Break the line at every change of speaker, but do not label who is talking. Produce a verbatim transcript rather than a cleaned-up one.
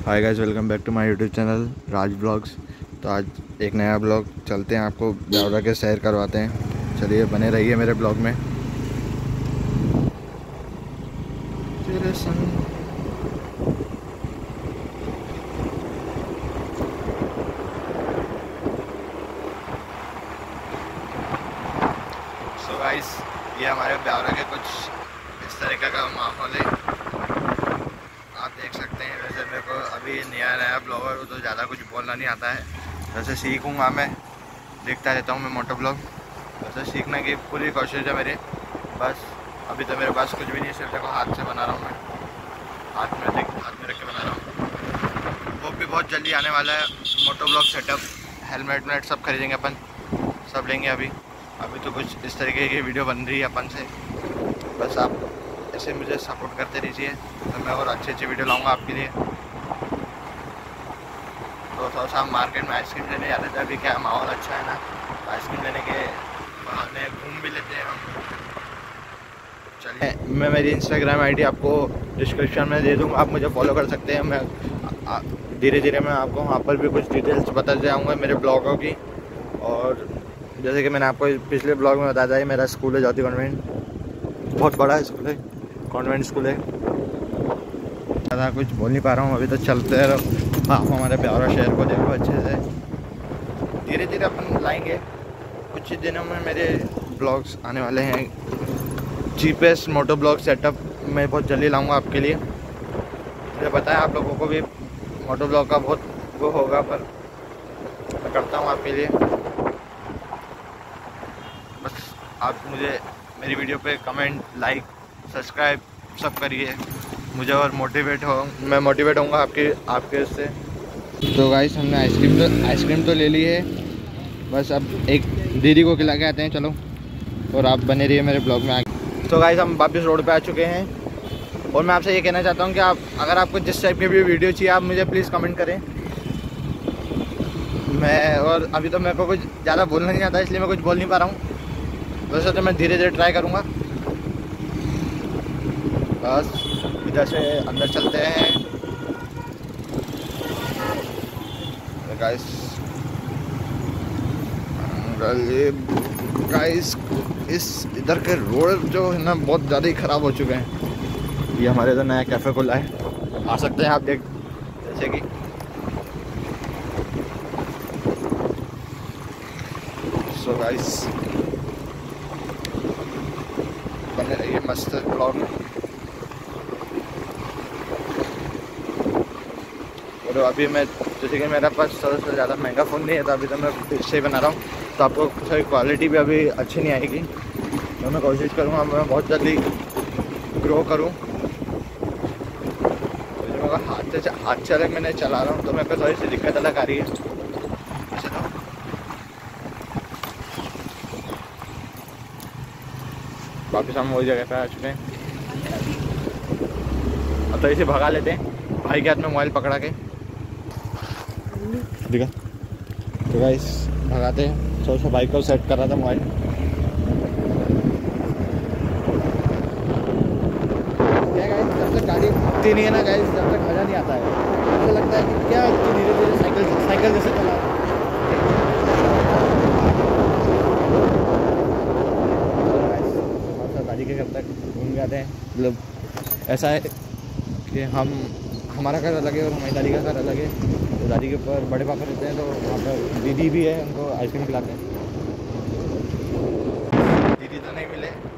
Hi guys, welcome back to my YouTube channel Raj vlogs. तो आज एक नया ब्लॉग चलते हैं, आपको ब्यावरा के सैर करवाते हैं। चलिए बने रहिए मेरे ब्लॉग में। तेरे संग सो गाइस, ये हमारे ब्यावरा के कुछ इस तरीके का माहौल है, आप देख सकते हैं। वैसे मेरे को अभी नया नया ब्लॉगर तो ज़्यादा कुछ बोलना नहीं आता है, वैसे सीखूंगा मैं, देखता रहता हूँ मैं मोटो ब्लॉग। वैसे सीखने की पूरी कोशिश है मेरी, बस अभी तो मेरे पास कुछ भी नहीं है, सिर्फ देखो हाथ से बना रहा हूँ मैं, हाथ में देख हाथ में रख के बना रहा हूँ। वो भी बहुत जल्दी आने वाला है मोटो ब्लॉग सेटअप, हेलमेट वेलमेट सब खरीदेंगे अपन, सब लेंगे। अभी अभी तो कुछ इस तरीके की वीडियो बन रही है अपन से, बस आप ऐसे मुझे सपोर्ट करते रहिए, तो मैं और अच्छी अच्छी वीडियो लाऊंगा आपके लिए। तो थोड़ा सा मार्केट में आइसक्रीम लेने जाते थे, अभी क्या माहौल अच्छा है ना, तो आइसक्रीम लेने के बहाने घूम भी लेते हैं हम। चलिए, मैं मेरी इंस्टाग्राम आईडी आपको डिस्क्रिप्शन में दे दूँगा, आप मुझे फॉलो कर सकते हैं। मैं धीरे धीरे मैं आपको वहाँ पर भी कुछ डिटेल्स बताते जाऊँगा मेरे ब्लॉगों की। और जैसे कि मैंने आपको पिछले ब्लॉग में बताया था, ये मेरा स्कूल है ज्योति कॉन्वेंट, बहुत बड़ा स्कूल है, कॉन्वेंट स्कूल है। ज़्यादा कुछ बोल नहीं पा रहा हूँ अभी, तो चलते रहो आप हमारे ब्यावरा शहर को देखो अच्छे से। धीरे धीरे अपन लाएंगे, कुछ ही दिनों में मेरे ब्लॉग्स आने वाले हैं। जीपीएस मोटो ब्लॉग सेटअप मैं बहुत जल्दी लाऊंगा आपके लिए। मुझे पता है आप लोगों को भी मोटो ब्लॉग का बहुत वो होगा, पर मैं करता हूँ आपके लिए। बस आप मुझे मेरी वीडियो पे कमेंट, लाइक, सब्सक्राइब सब करिए मुझे, और मोटिवेट हो मैं मोटिवेट होऊंगा आपके आपके इससे। तो गाइस, हमने आइसक्रीम तो आइसक्रीम तो ले ली है, बस अब एक दीदी को खिला के आते हैं, चलो। और आप बने रहिए मेरे ब्लॉग में आगे। तो गाइस, हम वापस रोड पे आ चुके हैं, और मैं आपसे ये कहना चाहता हूँ कि आप अगर आपको जिस टाइप की भी वीडियो चाहिए, आप मुझे प्लीज़ कमेंट करें। मैं और अभी तो मेरे को कुछ ज़्यादा बोलना नहीं आता, इसलिए मैं कुछ बोल नहीं पा रहा हूँ। वैसे तो मैं धीरे धीरे ट्राई करूँगा। बस इधर से अंदर चलते हैं गाइस। गाइस, इस इधर के रोड जो है ना, बहुत ज़्यादा ही ख़राब हो चुके हैं। ये हमारे तो नया कैफ़े खुला है, आ सकते हैं आप देख, जैसे कि सो गाइस, बने रहिए मस्त ब्लॉग में। और अभी मैं जैसे कि मेरा पास सबसे ज़्यादा महंगा फ़ोन नहीं है, तो अभी तो मैं इससे ही बना रहा हूँ, तो आपको सही क्वालिटी भी अभी अच्छी नहीं आएगी। तो मैं कोशिश करूँगा मैं बहुत जल्दी ग्रो करूँ। तो हाथ से हाथ चले मैंने चला रहा हूँ, तो मेरे को थोड़ी सी दिक्कत अलग आ रही है। चलो वापस हम वही जगह पे आ चुके हैं, अब तो इसे भगा लेते हैं भाई के हाथ में मोबाइल पकड़ा के, दिखा। तो गाइस भगाते हैं, सो सो बाइक को सेट कर रहा था मोबाइल। क्या गाइस, जब तक गाड़ी उठती नहीं है ना गाइस, जब तक मज़ा नहीं आता है, ऐसा लगता है कि क्या धीरे धीरे साइकिल साइकिल जैसे चला। दादी के घर तक घूम जाते हैं, मतलब ऐसा है कि हम हमारा घर अलग है और हमारी दादी का घर अलग है। तो दादी के ऊपर बड़े पापा रहते हैं, तो वहाँ पर दीदी भी है, उनको आइसक्रीम खिलाते हैं। दीदी तो नहीं मिले,